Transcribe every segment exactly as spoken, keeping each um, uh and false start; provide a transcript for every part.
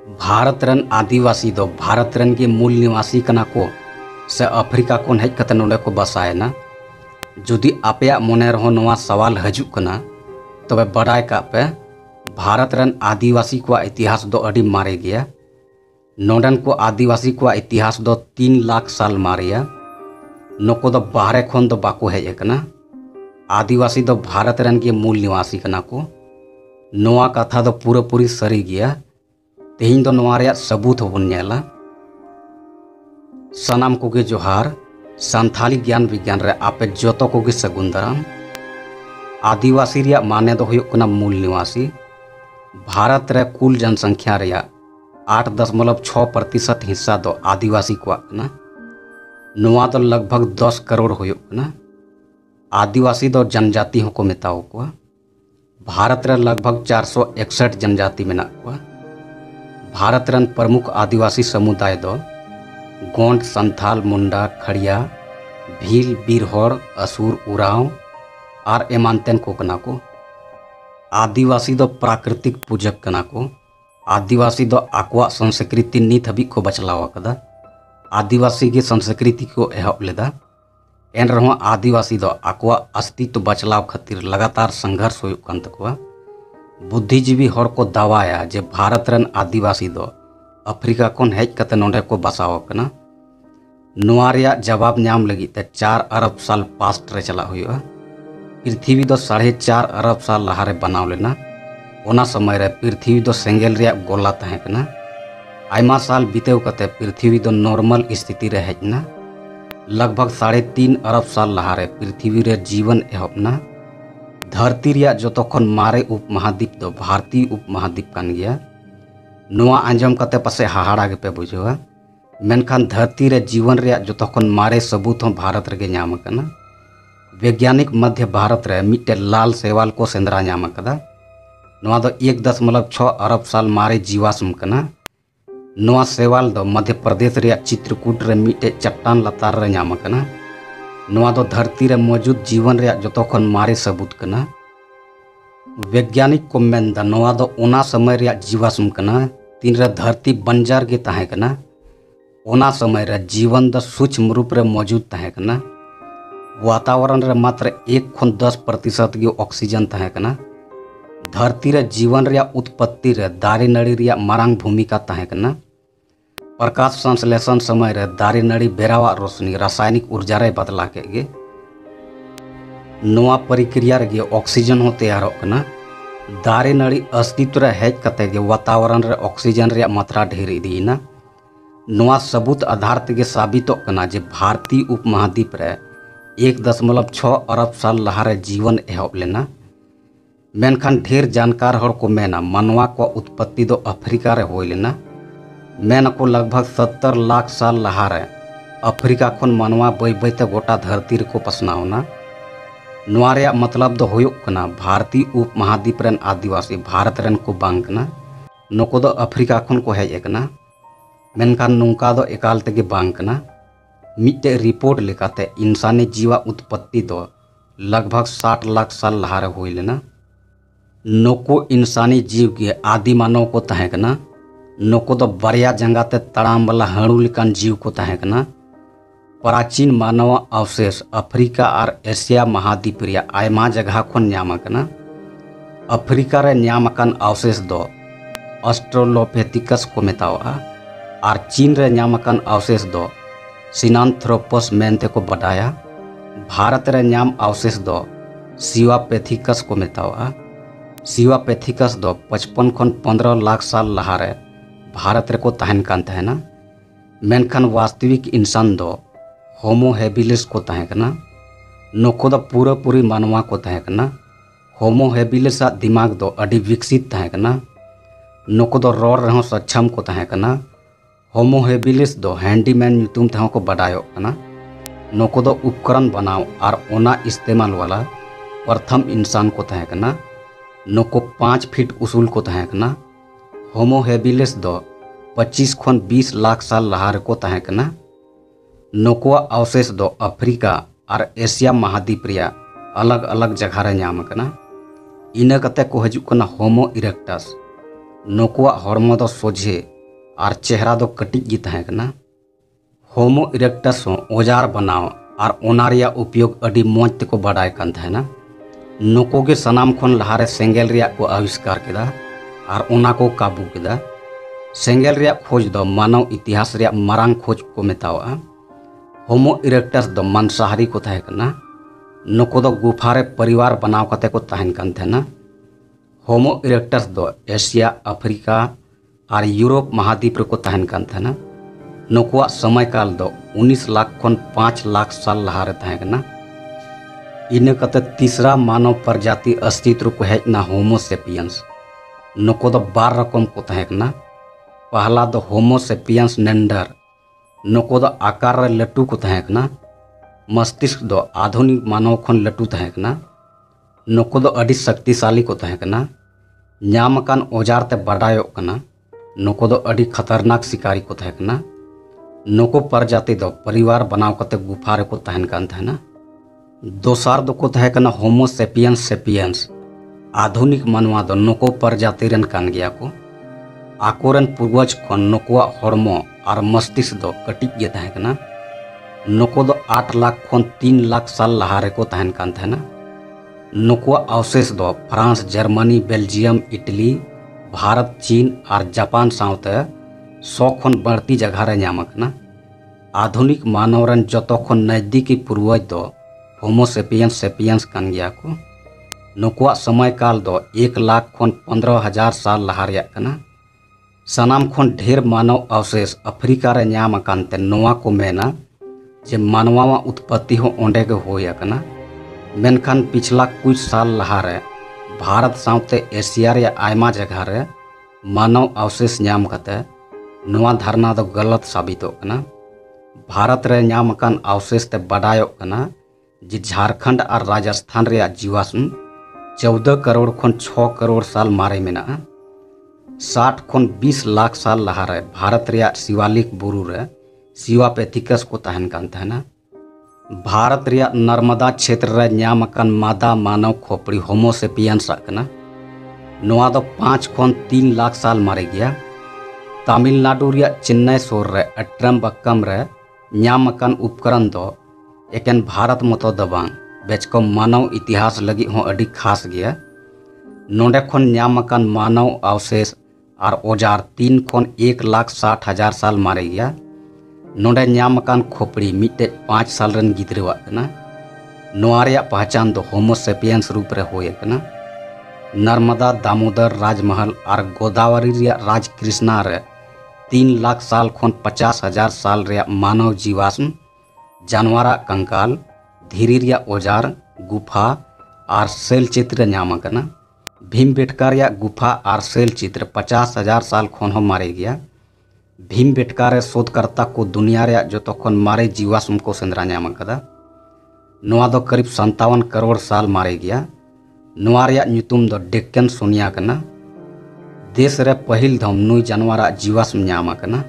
Bharat run आदिवासी दो Bharat run के मूल निवासी कना को से अफ्रीका को हेज कते नोडे को बसायना। जुदी आपया मोने रहो नवा सवाल हजुक कना तबे बड़ाय का पे भारत रन आदिवासी को इतिहास दो अड़ी मारे गया। नोडन को आदिवासी को इतिहास दो तीन लाख साल मारिया। नको दो बाहरे खोन दो बाको हेज कना। आदिवासी दो भारत रन के मूल निवासी कना को नवा कथा दो पूरा पूरी सरी गया। तेहिं दो नवा रे सबूत होबन नेला। सनाम कोगे जोहार संथाली ज्ञान विज्ञान रे आपे जोतो कोगे सगुन दाराम। आदिवासी रिया माने दो हुयुक कना मूल निवासी। भारत रे कुल जनसंख्या रिया आठ दशमलव छः प्रतिशत हिस्सा दो आदिवासी को कना। नवा दो लगभग दस करोड़ हुयुक कना। आदिवासी दो जनजाति को मेताओ को। भारत रे लगभग चार सौ इकसठ जनजाति मेना को। भारत रन प्रमुख आदिवासी समुदाय दो गोंड, संथाल, मुंडा, खड़िया, भील, बीरहोर, असुर, उराव और एमानतेन को कना को। आदिवासी दो प्राकृतिक पूजक कना को। आदिवासी दो आकवा संस्कृति नीत हबी को बचलावा कदा। आदिवासी की संस्कृति को एहब लेदा। एन रहो आदिवासी दो आकवा अस्तित्व बचलाव खातिर लगातार संघर्ष हुयुक कान तकवा। बुद्धिजीवी हर को दावाया जे भारत रन आदिवासी दो अफ्रीका कोन हेज कते नोंडे को बसाव कना। नोआ रिया जवाब न्याम लगी ते चार अरब साल पास्ट रे चला हुआ। पृथ्वी दो साढ़े चार अरब साल लहारे बनाव लेना। ओना समय रे पृथ्वी दो सेंगेल रिया गोला तहे कना। आयमा साल बीतेव कते पृथ्वी दो नॉर्मल स्थिति रे हेजना। लगभग साढ़े तीन अरब साल लहारे पृथ्वी रे जीवन एहबना। धरती रिया जोतोखन मारे उपमहाद्वीप दो भारतीय उपमहाद्वीप कान गया। नोआ आंजम कते पसे हाहाड़ा के पे बुझवा। मेनखान धरती रे जीवन रिया जोतोखन मारे सबूत हो भारत रे नाम कना। वैज्ञानिक मध्य भारत रे मिट्टे लाल सेवाल को सेंद्रा नाम कदा। नोआ दो एक दशमलव छः अरब साल मारे जीवाश्म कना। नोआ सेवाल दो मध्य प्रदेश रिया चित्रकूट रे मिट्टे चट्टान लतार रे नाम कना। नोआ दो धरती रे मौजूद जीवन रिया जोतोखन मारे सबूत कना। वैज्ञानिक को मेनदा नोआ दो ओना समय रिया जीवाश्म कना तीन रे धरती बंजर गे ताहे कना। ओना समय रे जीवन द सूक्ष्म रूप रे मौजूद ताहे कना। वातावरण रे मात्र एक खुन दस प्रतिशत गे ऑक्सीजन ताहे कना। धरती रे जीवन रिया उत्पत्ति रे दारे नड़ी रिया मारांग भूमिका ताहे कना। प्रकाश संश्लेषण समय रे दारे नड़ी बेरावा रोशनी रासायनिक ऊर्जा रे बदला के गे। नोआ प्रक्रिया रे गे ऑक्सीजन हो तैयार कना। दारे नड़ी अस्तित्व रे हेज कते गे वातावरण रे ऑक्सीजन रे मात्रा ढेर इदीना। नोआ सबूत आधार ते साबित कना जे भारतीय उपमहाद्वीप रे एक दशमलव छः अरब साल लहारे जीवन एहब लेना। मेनखान ढेर जानकार हर को मेना मानवा को उत्पत्ति दो अफ्रीका रे होय लेना। मेन को लगभग सत्तर लाख साल लहारे अफ्रीका खन मानवा बै बैते गोटा धरती रे को पसनावना। नोआ रे मतलब दो हुयुक कना भारतीय उपमहाद्वीप रेन आदिवासी भारत रेन को बांग कना। नको दो अफ्रीका खन को हेज कना। मेनखान नोंका दो एकाल तेगे बांग कना। मिट्टे रिपोर्ट लेकाते इंसानी जीवा उत्पत्ति दो लगभग साठ लाख साल लहारे होय लेना। नको इंसानी जीव के आदि मानव को तहे कना। नको दो बरिया जंगाते तड़ाम वाला हणु लेकान जीव को तहे कना। प्राचीन मानव अवशेष अफ्रीका और एशिया महाद्वीप रिया आयमा जगह खन न्याम कना। अफ्रीका रे न्यामकान अवशेष दो ऑस्ट्रेलोपिथेकस को मेतावा और चीन रे न्यामकान अवशेष दो सिनांथ्रोपस मेनते को बढ़ाया। भारत रे न्याम अवशेष दो सिवापेथिकस को मेतावा। सिवापेथिकस दो पचपन खन पंद्रह लाख साल लहारे भारत रे को तहन कान तहना। मेनखान वास्तविक इंसान दो होमो हेबिलिस को तहे कना। नको दो पूरा पूरी मानवा को तहे कना। होमो हेबिलिस दिमाग दो अड़ी विकसित तहे कना। नको दो रोड रहो सक्षम को तहे कना। होमो हेबिलिस दो हैंडीमैन ᱧᱩᱛᱩᱢ तहो को बढ़ायो कना। नको दो उपकरण बनाओ और ओना इस्तेमाल वाला प्रथम इंसान को तहे कना। नको पाँच फीट उसूल को तहे कना। होमो हेबिलिस दो पच्चीस खन बीस लाख साल लहार को तहे कना। नोकुआ अवशेष दो अफ्रीका और एशिया महाद्वीप रिया अलग अलग जगह रे ᱧᱟᱢ कना। इना कते को हजु कना होमो इरेक्टस। नुकुआ हॉर्मो दो सोझे और चेहरा दो कटिज गी तहें कना। होमो इरेक्टस हो औजार बनाव और ओना रिया उपयोग अडी मोज तेको बाडाय कान तहेना। नुको गे सनाम खन लहारे सेंगेल रिया को आविष्कार केदा और ओना को काबू केदा। सेंगेल रिया खोज दो मानव इतिहास रिया मारांग खोज को मेतावा। होमो इरेक्टस दो मांसाहारी को तहें कना। नुको दो गुफारे परिवार बनाव कते को तहें कान तहेना। होमो इरेक्टस दो एशिया, अफ्रीका और यूरोप महाद्वीप को तहें कान तहेना। नुकुआ समय काल दो उन्नीस लाख खन पाँच लाख साल लहारे तहें कना। इन कते तीसरा मानव प्रजाति अस्तित्व को हेजना होमो सेपियंस। नुको दो बार रकम को तहें कना। पहला दो होमो सेपियंस नेंडर। नुको दो आकार रे लटू को तहें कना। मस्तिष्क दो आधुनिक मानव खन लटू तहें कना। नुको दो अडी शक्तिशाली को तहें कना। न्यामकान औजार ते बाडायोग कना। नुको दो अडी खतरनाक शिकारी को तहें कना। नुको प्रजाति दो परिवार बनाव कते गुफारे को तहें कान तहेना। दोसार दो को तहें कना होमो सेपियंस सेपियंस। आधुनिक मानवा दो नुको प्रजाति रेन कान गया को। आकोरन पूर्वज खन नुकुआ हॉर्मो और मस्तिष्क दो कटिज गे तहें कना। नुको दो आठ लाख खन तीन लाख साल लहारे को तहें कान तहेना। नुकुआ अवशेष दो France, Germany, Belgium, Italy, Bharat, चीन और जापान सावते सौ खन बढ़ती जगह रे ᱧᱟᱢ आकना। आधुनिक मानव रन जतो खन नजदीकी पूर्वज दो होमो सेपियंस सेपियंस कान गया को। नुकुआ समय काल दो एक लाख खन पंद्रह हजार साल लहा रेयाग कना। सनाम खन ढेर मानव अवशेष अफ्रीका रे ᱧᱟᱢ आकान ते नोआ को मेना जे मानवा उत्पत्ति हो ओंडे गे होय आकना। मेनखान पिछला कुछ साल लहारे भारत सावते एशिया रे आयमा जगह रे मानव अवशेष ᱧᱟᱢ कते नोआ धारणा दो गलत साबितोग कना। भारत रे ᱧᱟᱢ आकान अवशेष ते बाडायोग कना जे झारखंड और राजस्थान रे जीवाश्म चौदह करोड़ खन छः करोड़ साल मारे मेना। साठ खन बीस लाख साल लहारे भारत रे शिवालिक बुरु रे सिवापेथिकस को तहें कान तहेना। भारत रे नर्मदा क्षेत्र रे ᱧᱟᱢ आकान मादा मानव खोपड़ी होमो सेपियंस आकना। नोआ दो पाँच खन तीन लाख साल मारे गया। तमिलनाडु रे चेन्नई शोर रे अट्रम्बक्कम रे ᱧᱟᱢ आकान उपकरण दो एकेन भारत मतो दो बांग बेचको मानव इतिहास लगी हो अडी खास गया। नोंडे खन ᱧᱟᱢ आकान मानव अवशेष और औजार तीन खन एक लाख साठ हजार साल मारे गया। नोंडे ᱧᱟᱢ आकान खोपड़ी मिट्टे पाँच साल रन गिद्रावाग कना। नोआ रेया पहचान दो होमो सेपियंस रूप रे होय कना। नर्मदा, दामोदर, राजमहल और गोदावरी रे राज कृष्णा रे तीन लाख साल खन पचास हजार साल रे मानव जीवाश्म जानवरा कंकाल धीरी रे औजार गुफा और शैल चित्र ᱧᱟᱢ आकना। भीमबेटका रे गुफा और शैल चित्र पचास हजार साल खन हो मारे गया। भीमबेटका रे शोधकर्ता को दुनिया रे जतो खन मारे जीवाश्म को सेंद्रा ᱧᱟᱢ आकदा। नोआ दो करीब संतावन करोड़ साल मारे गया। नोआ रे ᱧᱩᱛᱩᱢ दो डेक्कन सोनिया कना। देश रे पहिल धम नुई जानवरा जीवाश्म ᱧᱟᱢ आकना।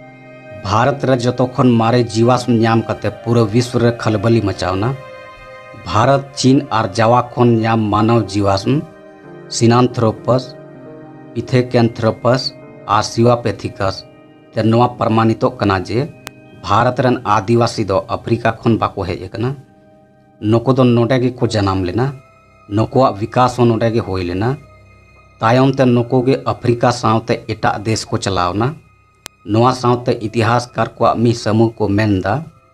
भारत रे जतो खन मारे जीवाश्म ᱧᱟᱢ कते पूरे विश्व रे खलबली मचावना। भारत, चीन और जावा खन ᱧᱟᱢ मानव जीवाश्म सिनान्थ्रोपस, पिथेकेन्थ्रोपस और सिवापेथिकस ते नोआ प्रमाणितोग कना जे भारत रन आदिवासी दो अफ्रीका खन बाको हेज आकना। नुको दो नोडे गे को जन्म लेना। नुकुआ विकास हो नोडे गे होय लेना। तायम ते नुको गे अफ्रीका सावते एटा देश को चलावना। नोआ सावते इतिहासकार को मी समूह को मेनदा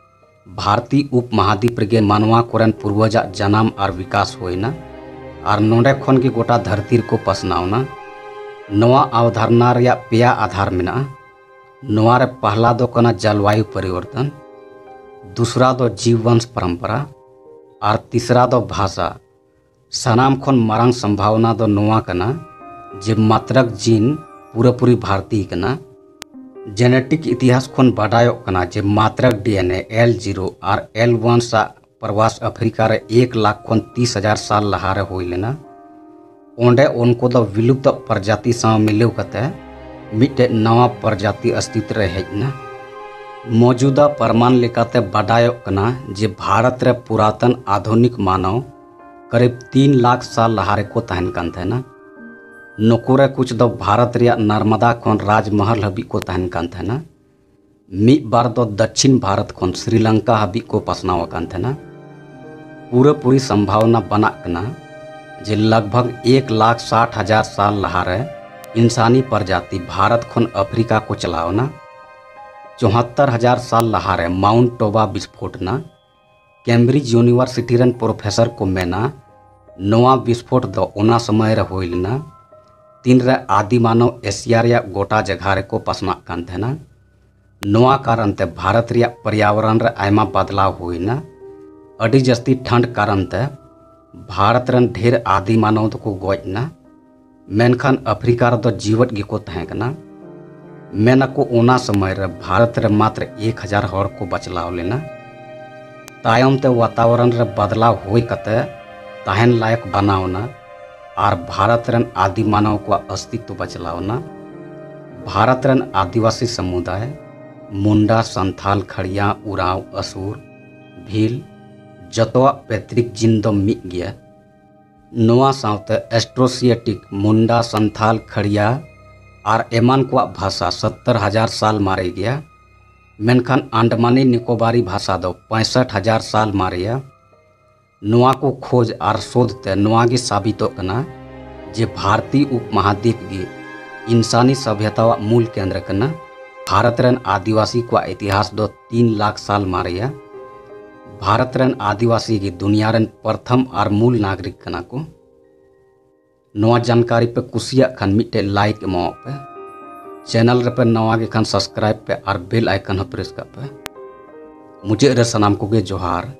भारतीय उप महाद्वीप गे मानवा कोरेन पूर्वजा जन्म और विकास होइना और नोडे खन गे गोटा धरती को पसनावना। नोआ अवधारणा रे पेया आधार मेना। नोआ रे पहला दो कना जलवायु परिवर्तन, दूसरा दो जीववंश परंपरा और तीसरा दो भाषा। सनाम खन मारांग संभावना दो नोआ कना जे मात्रक जीन पूरेपूरी भारतीय कना। जेनेटिक इतिहास खन बाडायोग कना जे मात्रक डीएनए एल जीरो और एल वन सा प्रवास अफ्रीका रे एक लाख खन तीस हजार साल लहारे होय लेना। ओंडे उनको दो विलुप्त प्रजाति साव मिलेव कते मिट्टे नवा प्रजाति अस्तित्व रे हेजना। मौजूदा प्रमाण लेकाते बाडायोग कना जे भारत रे पुरातन आधुनिक मानव करीब तीन लाख साल लहारे को तहन कान तहना। नुकुरे कुछ दो भारत रिया नर्मदा खन राजमहल हबी को तहन कान थेना मी बार दो दक्षिण भारत खन श्रीलंका हबी को पसनाव कान थेना पूरे पूरी संभावना बना कना जे लगभग एक लाख साठ हजार साल लहारे इंसानी प्रजाति भारत खन अफ्रीका को चलावना चौहत्तर हजार साल लहारे माउंट टोबा विस्फोटना कैम्ब्रिज यूनिवर्सिटी रन प्रोफेसर को मेना नवा विस्फोट दो ओना समय रे होइलना तीन रे आदि मानव एशिया रे गोटा जगह रे को पसना कान थेना नवा कारण ते भारत रे पर्यावरण रे आयमा बदलाव होइना अडी जस्ती ठंड कारण ते भारत रन ढेर आदि मानव को गोजना मेनखान अफ्रीका रे दो जीवट गिको तहे कना मेना को ओना समय रे भारत रे मात्र एक हजार हर को बचलाव लेना तायम ते वातावरण रे बदलाव होई कते तहन लायक बनावना और भारत रन आदि मानव को अस्तित्व बचलावना भारत रन आदिवासी समुदाय मुंडा संथाल खड़िया उराव असुर भील जतवा पैतृक जिन दो मिग गया नवा सावते एस्ट्रोसिएटिक मुंडा संथाल खड़िया और एमान को भाषा सत्तर हजार साल मारे गया मेनखान अंडमानी निकोबारी भाषा दो पैंसठ हजार साल मारिया नवा को खोज और शोध ते नवा की साबितो कना जे भारतीय उपमहाद्वीप की इंसानी सभ्यता वा मूल केंद्र कना भारत रन आदिवासी को इतिहास दो तीन लाख साल मारिया भारत रन आदिवासी की दुनिया रन प्रथम और मूल नागरिक कना को नवा जानकारी पे कुसिया खान मिट्टे लाइक एमो पे चैनल रे पे नवा के खान सब्सक्राइब पे और बेल आइकन हो प्रेस कर पे मुझे रे सनाम को गे जोहार।